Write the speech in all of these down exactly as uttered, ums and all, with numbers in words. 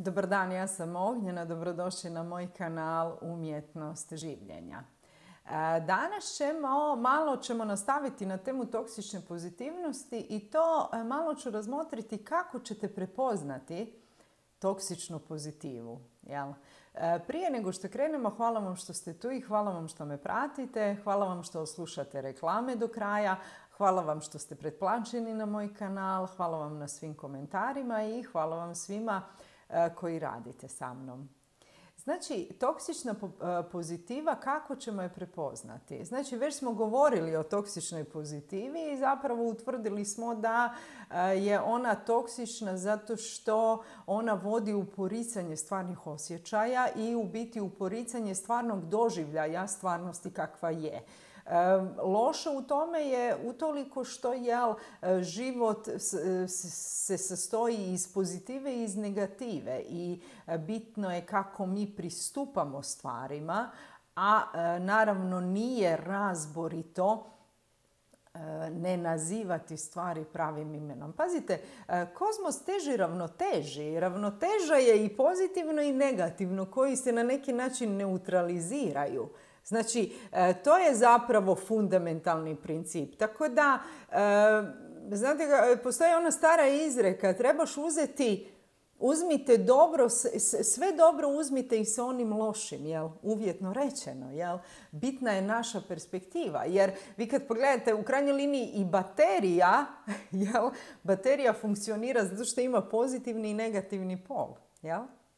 Dobar dan, ja sam Ognjena, dobrodošli na moj kanal Umjetnost življenja. Danas ćemo, malo ćemo nastaviti na temu toksične pozitivnosti i to malo ću razmotriti kako ćete prepoznati toksičnu pozitivu. Jel? Prije nego što krenemo, hvala vam što ste tu i hvala vam što me pratite, hvala vam što slušate reklame do kraja, hvala vam što ste pretplaćeni na moj kanal, hvala vam na svim komentarima i hvala vam svima koji radite sa mnom. Znači, toksična pozitiva, kako ćemo je prepoznati? Znači, već smo govorili o toksičnoj pozitivi i zapravo utvrdili smo da je ona toksična zato što ona vodi u poricanje stvarnih osjećaja i u biti u poricanje stvarnog doživljaja stvarnosti kakva je. Loše u tome je utoliko što jel, život se sastoji iz pozitive i iz negative i bitno je kako mi pristupamo stvarima, a naravno nije razborito ne nazivati stvari pravim imenom. Pazite, kozmos teži ravnoteži. Ravnoteža je i pozitivno i negativno koji se na neki način neutraliziraju. Znači, to je zapravo fundamentalni princip. Tako da, znate, postoji ona stara izreka, trebaš uzeti, uzmite dobro, sve dobro uzmite i sa onim lošim, jel? Uvjetno rečeno, jel? Bitna je naša perspektiva, jer vi kad pogledate u krajnjoj liniji i baterija, jel? Baterija funkcionira zato što ima pozitivni i negativni pol, jel?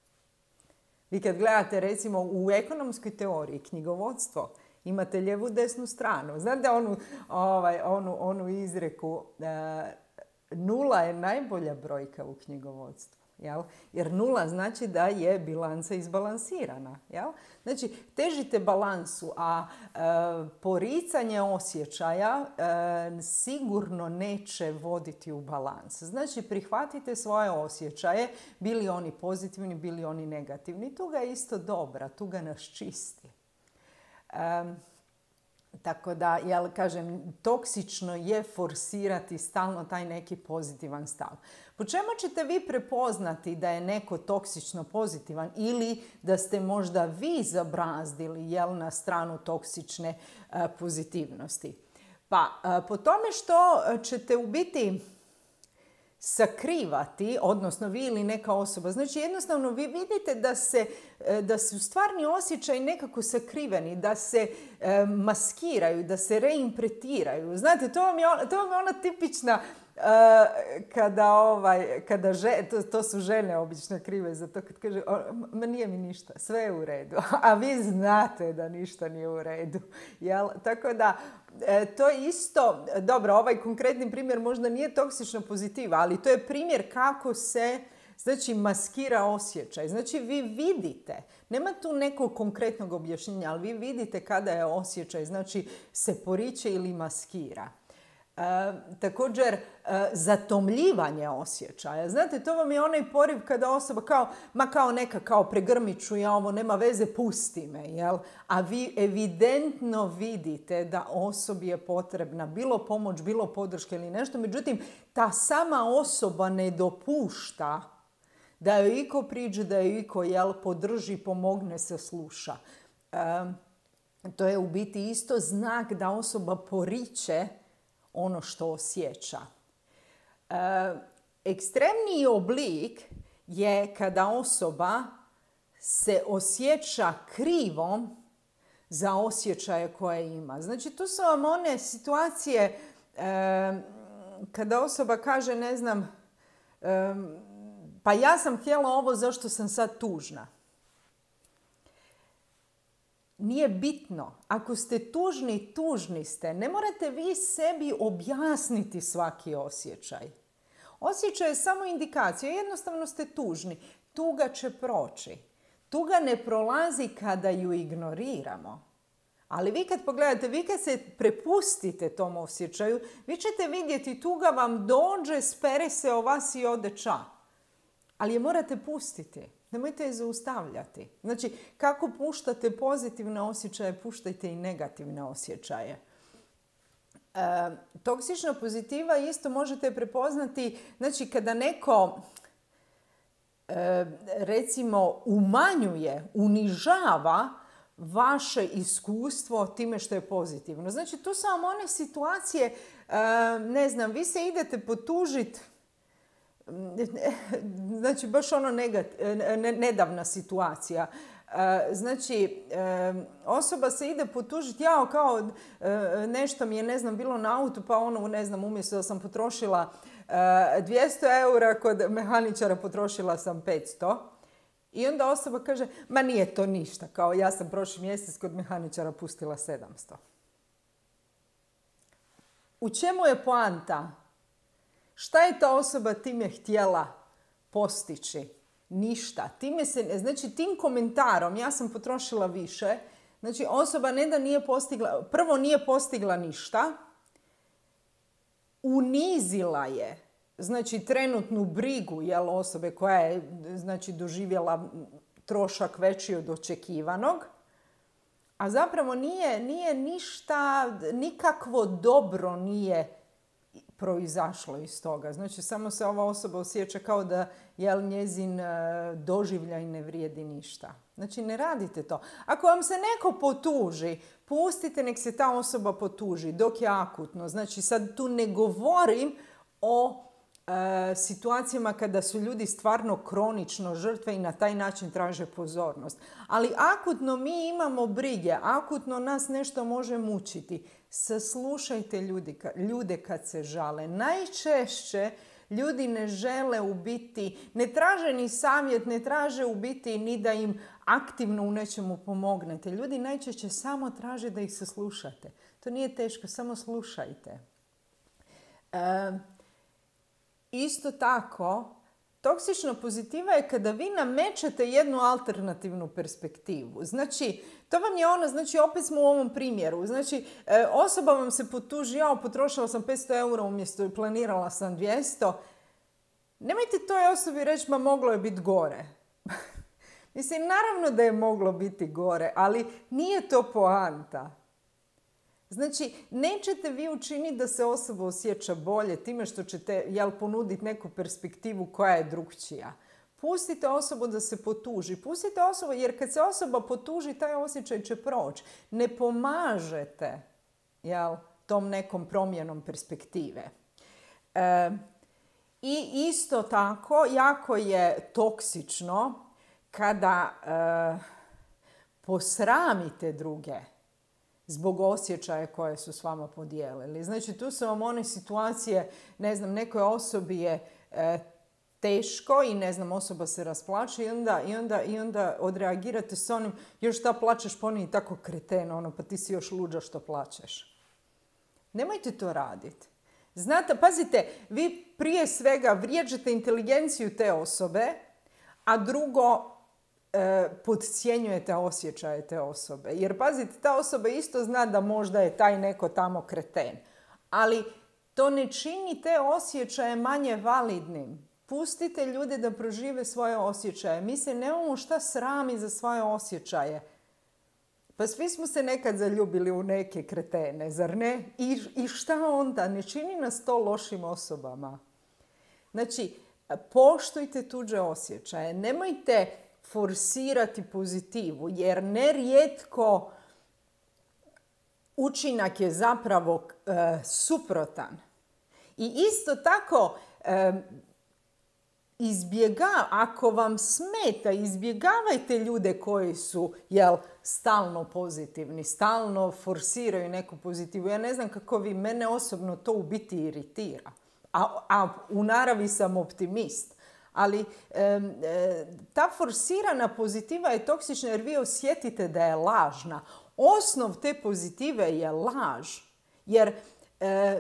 Vi kad gledate recimo u ekonomskoj teoriji, knjigovodstvo, imate lijevu desnu stranu. Znate onu, ovaj, onu, onu izreku, e, nula je najbolja brojka u knjigovodstvu. Jel? Jer nula znači da je bilanca izbalansirana. Jel? Znači, težite balansu, a e, poricanje osjećaja e, sigurno neće voditi u balans. Znači, prihvatite svoje osjećaje, bili oni pozitivni, bili oni negativni. Tuga je isto dobra, tuga nas čisti. E, Tako da, jel, kažem, toksično je forsirati stalno taj neki pozitivan stav. Po čemu ćete vi prepoznati da je neko toksično pozitivan ili da ste možda vi zabrazdili, jel, na stranu toksične uh, pozitivnosti? Pa, uh, po tome što ćete u biti sakrivati, odnosno vi ili neka osoba. Znači jednostavno vi vidite da, se, da su stvarni osjećaji nekako sakriveni, da se e, maskiraju, da se reinterpretiraju. Znate, to vam je, to vam je ona tipična e, kada, ovaj, kada že, to, to su žene obično krive za to kad kaže ma nije mi ništa, sve je u redu. A vi znate da ništa nije u redu. Jel? Tako da E, to je isto, dobro, ovaj konkretni primjer možda nije toksična pozitiva, ali to je primjer kako se, znači, maskira osjećaj. Znači, vi vidite, nema tu nekog konkretnog objašnjenja, ali vi vidite kada je osjećaj, znači, se poriče ili maskira. E, također, e, zatomljivanje osjećaja. Znate, to vam je onaj poriv kada osoba kao, ma kao neka, kao pregrmit ću ja ovo, nema veze, pusti me, jel? A vi evidentno vidite da osobi je potrebna bilo pomoć, bilo podrška ili nešto. Međutim, ta sama osoba ne dopušta da joj iko priđe, da joj iko, jel, podrži, pomogne, se sluša. E, to je u biti isto znak da osoba poriče ono što osjeća. E, ekstremniji oblik je kada osoba se osjeća krivom za osjećaje koje ima. Znači, tu su vam one situacije e, kada osoba kaže, ne znam, e, pa ja sam htjela ovo, zašto sam sad tužna. Nije bitno. Ako ste tužni, tužni ste. Ne morate vi sebi objasniti svaki osjećaj. Osjećaj je samo indikacija. Jednostavno ste tužni. Tuga će proći. Tuga ne prolazi kada ju ignoriramo. Ali vi kad pogledate, vi kad se prepustite tom osjećaju, vi ćete vidjeti tuga vam dođe, spere se o vas i ode ča. Ali je morate pustiti. Nemojte je zaustavljati. Znači, kako puštate pozitivne osjećaje, puštajte i negativne osjećaje. E, toksična pozitiva isto možete prepoznati, znači, kada neko e, recimo umanjuje, unižava vaše iskustvo time što je pozitivno. Znači, tu su vam one situacije, e, ne znam, vi se idete potužiti, znači baš ono negat, ne, nedavna situacija. Znači, osoba se ide potužiti, jao, kao nešto mi je, ne znam, bilo na autu, pa ono, ne znam, umjesto da sam potrošila dvjesto eura, kod mehaničara potrošila sam petsto. I onda osoba kaže, ma nije to ništa, kao ja sam prošli mjesec kod mehaničara pustila sedamsto. U čemu je poanta? Šta je ta osoba time htjela postići? Ništa. Time se, znači, tim komentarom ja sam potrošila više. Znači, osoba ne da nije postigla, prvo nije postigla ništa, unizila je, znači, trenutnu brigu, jel, osobe koja je, znači, doživjela trošak veći od očekivanog, a zapravo nije, nije ništa, nikakvo dobro nije proizašlo iz toga. Znači, samo se ova osoba osjeća kao da, jel, njezin doživljaj ne vrijedi ništa. Znači, ne radite to. Ako vam se neko potuži, pustite nek se ta osoba potuži dok je akutno. Znači, sad tu ne govorim o e, situacijama kada su ljudi stvarno kronično žrtve i na taj način traže pozornost. Ali akutno mi imamo brige, akutno nas nešto može mučiti. Saslušajte ljudi, ljude kad se žale. Najčešće ljudi ne žele u biti, ne traže ni savjet, ne traže u biti ni da im aktivno u nečemu pomognete. Ljudi najčešće samo traže da ih saslušate. To nije teško, samo slušajte. E, isto tako, toksična pozitiva je kada vi namećete jednu alternativnu perspektivu. Znači, to vam je ono, znači opet smo u ovom primjeru. Znači, e, osoba vam se potuži, ja potrošila sam petsto eura umjesto i planirala sam dvjesto. Nemojte toj osobi reći, ma moglo je biti gore. Mislim, naravno da je moglo biti gore, ali nije to poanta. Znači, nećete vi učiniti da se osoba osjeća bolje time što ćete, jel, ponuditi neku perspektivu koja je drukčija. Pustite osobu da se potuži. Pustite osobu, jer kad se osoba potuži, taj osjećaj će proći. Ne pomažete, jel, tom nekom promjenom perspektive. E, I isto tako, jako je toksično kada e, posramite druge zbog osjećaja koje su s vama podijelili. Znači, tu su vam one situacije, ne znam, nekoj osobi je e, teško i, ne znam, osoba se rasplače i onda, i onda, i onda odreagirate s onim, još šta plačeš, pa oni tako kreten, ono, pa ti si još luđa što plačeš. Nemojte to raditi. Znate, pazite, vi prije svega vrijeđate inteligenciju te osobe, a drugo, podcjenjujete osjećaje te osobe. Jer pazite, ta osoba isto zna da možda je taj neko tamo kreten. Ali to ne čini te osjećaje manje validnim. Pustite ljude da prožive svoje osjećaje. Mi se nemamo šta srami za svoje osjećaje. Pa svi smo se nekad zaljubili u neke kretene, zar ne? I, i šta onda? Ne čini nas to lošim osobama. Znači, poštujte tuđe osjećaje. Nemojte forsirati pozitivu, jer nerijetko učinak je zapravo e, suprotan. I isto tako, e, izbjega, ako vam smeta, izbjegavajte ljude koji su, jel, stalno pozitivni, stalno forsiraju neku pozitivu. Ja ne znam kako vi, mene osobno to u biti iritira. A, a u naravi sam optimist. Ali e, e, ta forsirana pozitiva je toksična jer vi osjetite da je lažna. Osnov te pozitive je laž. Jer, e,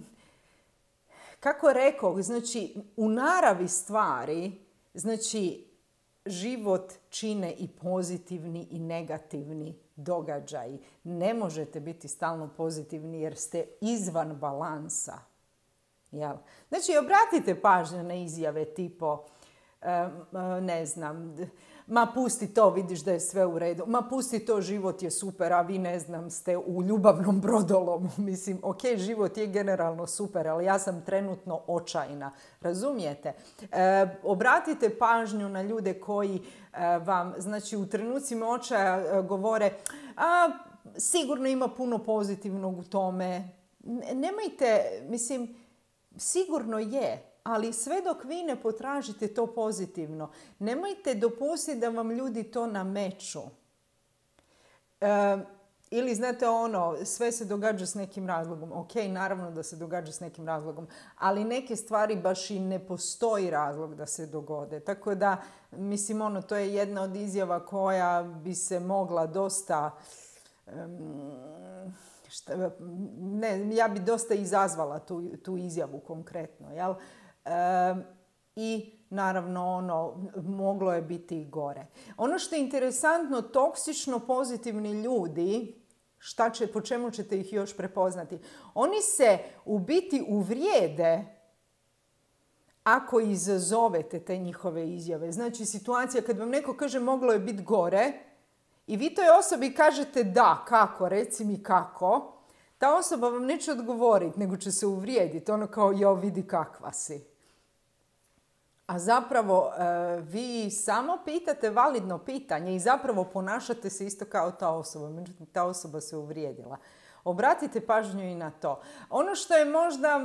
kako rekao, znači, u naravi stvari, znači, život čine i pozitivni i negativni događaji. Ne možete biti stalno pozitivni jer ste izvan balansa. Jel? Znači, obratite pažnju na izjave tipo ne znam, ma pusti to, vidiš da je sve u redu, ma pusti to, život je super, a vi ne znam, ste u ljubavnom brodolomu. Mislim, ok, život je generalno super, ali ja sam trenutno očajna. Razumijete? E, obratite pažnju na ljude koji e, vam, znači u trenucima očaja e, govore, a sigurno ima puno pozitivnog u tome. Nemojte, mislim, sigurno je, ali sve dok vi ne potražite to pozitivno, nemojte dopustiti da vam ljudi to nameću. E, ili znate ono, sve se događa s nekim razlogom. Ok, naravno da se događa s nekim razlogom, ali neke stvari baš i ne postoji razlog da se dogode. Tako da, mislim, ono, to je jedna od izjava koja bi se mogla dosta... Um, šta, ne, ja bi dosta izazvala tu, tu izjavu konkretno, jel? E, I naravno ono, moglo je biti i gore. Ono što je interesantno, toksično pozitivni ljudi, šta će, po čemu ćete ih još prepoznati? Oni se u biti uvrijede ako izazovete te njihove izjave. Znači situacija kad vam neko kaže moglo je biti gore i vi toj osobi kažete da, kako, reci mi kako, ta osoba vam neće odgovoriti, nego će se uvrijediti. Ono kao, jo, vidi kakva si. A zapravo vi samo pitate validno pitanje i zapravo ponašate se isto kao ta osoba. Međutim, ta osoba se uvrijedila. Obratite pažnju i na to. Ono što je možda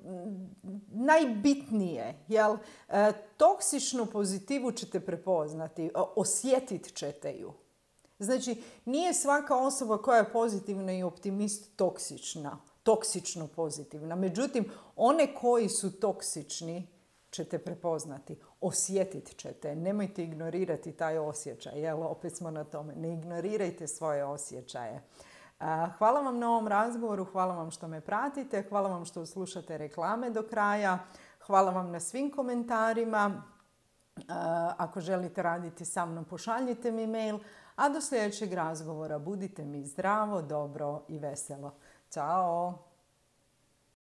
najbitnije, jel, toksičnu pozitivu ćete prepoznati, osjetit ćete ju. Znači, nije svaka osoba koja je pozitivna i optimist toksična, toksično pozitivna. Međutim, one koji su toksični ćete prepoznati, osjetit ćete. Nemojte ignorirati taj osjećaj, jel? Opet smo na tome. Ne ignorirajte svoje osjećaje. Hvala vam na ovom razgovoru, hvala vam što me pratite, hvala vam što slušate reklame do kraja, hvala vam na svim komentarima. Ako želite raditi sa mnom, pošaljite mi mail. A do sljedećeg razgovora budite mi zdravo, dobro i veselo. Ćao!